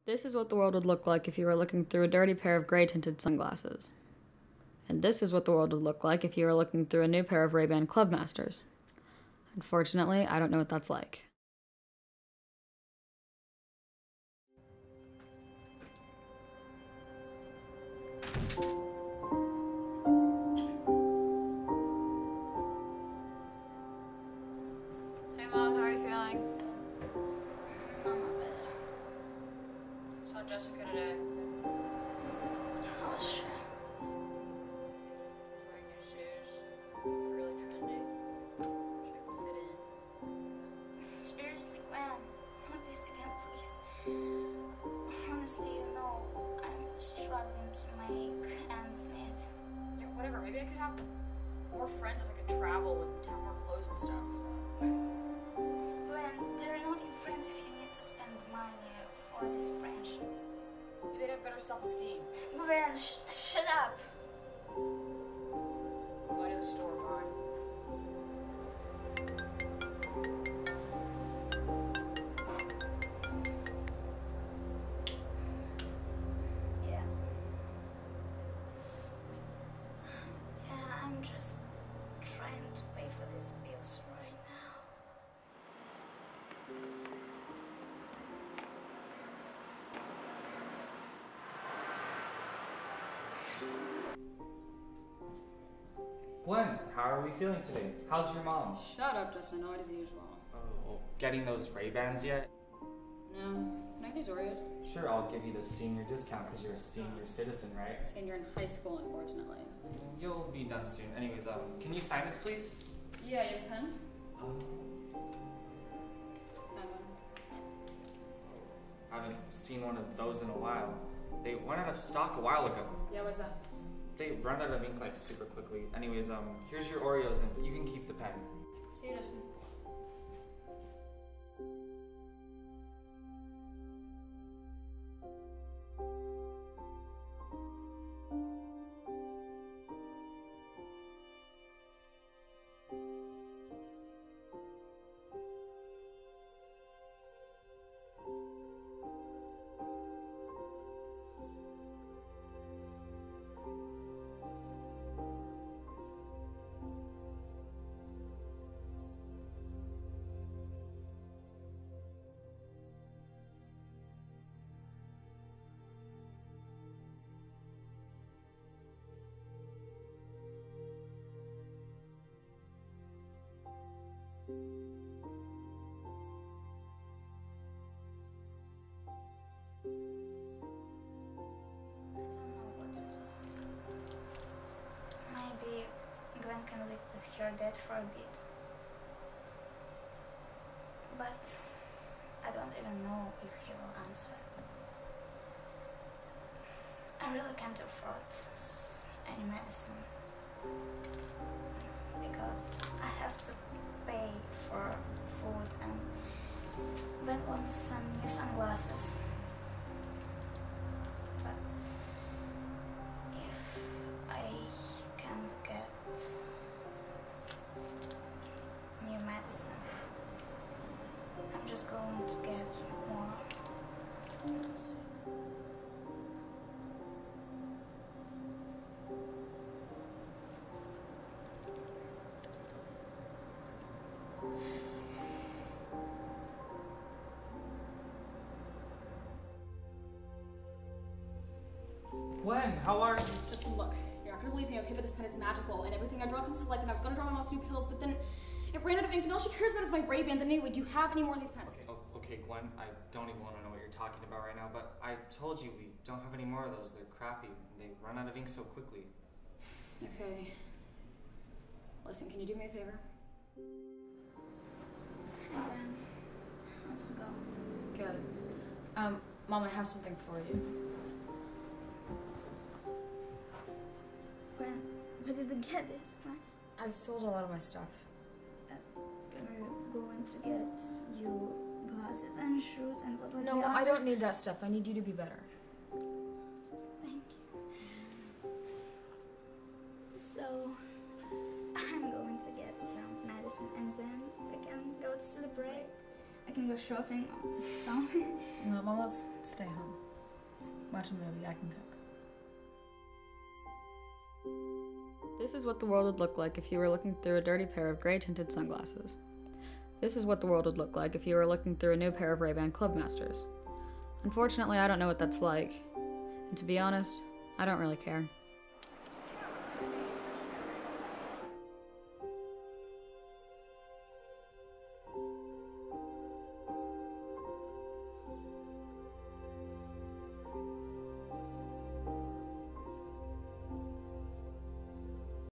This is what the world would look like if you were looking through a dirty pair of gray tinted sunglasses. And this is what the world would look like if you were looking through a new pair of Ray-Ban Clubmasters. Unfortunately, I don't know what that's like. Hey Mom, how are you feeling? I'm not better. Saw Jessica today. Oh shit. She's wearing new shoes. Really trendy. Wish I could fit in. Seriously, Wang, not this again, please. Honestly, you know, I'm struggling to make ends meet. Yeah, whatever. Maybe I could have more friends if I could travel and have more clothes and stuff. Gwen, they're not your friends if you need to spend money for this friendship. Maybe they'd have better self-esteem. Gwen, shut up! Go to the store, Vaughn. Yeah. Yeah, I'm just trying to pay for these bills right now. Gwen, how are we feeling today? How's your mom? Shut up, just annoyed as usual. Oh, getting those Ray-Bans yet? No. Can I have these Oreos? Sure, I'll give you the senior discount because you're a senior citizen, right? Senior in high school, unfortunately. You'll be done soon. Anyways, can you sign this, please? Yeah, you have a pen? Um, Found one. I haven't seen one of those in a while. They went out of stock a while ago. Yeah, what's that? They run out of ink like super quickly. Anyways, here's your Oreos and you can keep the pen. See you, Justin. I don't know what to do. Maybe Gwen can live with her dad for a bit. But I don't even know if he will answer. I really can't afford any medicine because I have to pay for food and Gwen wants some new sunglasses. But if I can't get new medicine, I'm just going to get more. Gwen, how are you? Justin, look. You're not gonna believe me, okay, but this pen is magical, and everything I draw comes to life, and I was gonna draw my mom's new pills, but then it ran out of ink, and all she cares about is my Ray-Bans. And anyway, do you have any more of these pens? Okay, Gwen, I don't even want to know what you're talking about right now, but I told you we don't have any more of those. They're crappy. They run out of ink so quickly. Okay. Listen, can you do me a favor? Hey Gwen, how's it going? Good. Mom, I have something for you. Where did you get this, Gwen? I sold a lot of my stuff. We're going to get you glasses and shoes and what was No, the I other? don't need that stuff. I need you to be better. Thank you. So, I'm going to get some medicine and then we can go to celebrate. I can go shopping or something. No, Mom, let's stay home. Watch a movie, I can cook. This is what the world would look like if you were looking through a dirty pair of gray tinted sunglasses. This is what the world would look like if you were looking through a new pair of Ray-Ban Clubmasters. Unfortunately, I don't know what that's like. And to be honest, I don't really care.